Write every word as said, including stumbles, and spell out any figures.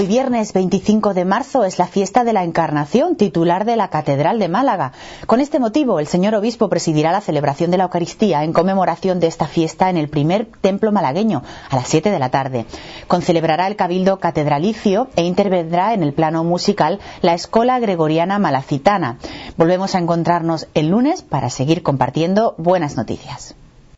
Hoy viernes veinticinco de marzo es la fiesta de la Encarnación, titular de la Catedral de Málaga. Con este motivo, el señor obispo presidirá la celebración de la Eucaristía en conmemoración de esta fiesta en el primer templo malagueño, a las siete de la tarde. Concelebrará el Cabildo Catedralicio e intervendrá en el plano musical la Escola Gregoriana Malacitana. Volvemos a encontrarnos el lunes para seguir compartiendo buenas noticias.